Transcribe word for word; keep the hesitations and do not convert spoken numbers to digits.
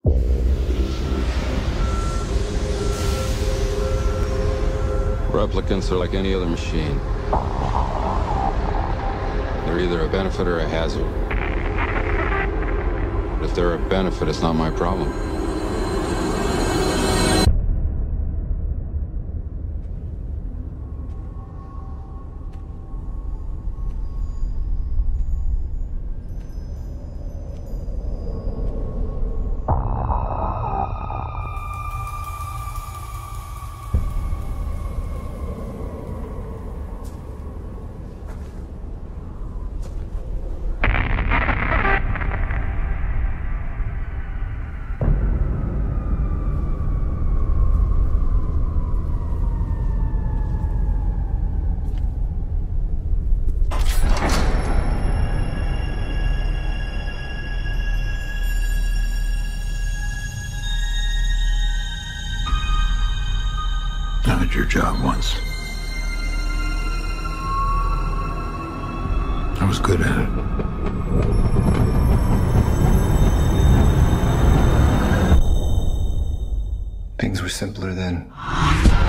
Replicants are like any other machine. They're either a benefit or a hazard. But if they're a benefit, it's not my problem. I did your job once. I was good at it. Things were simpler then.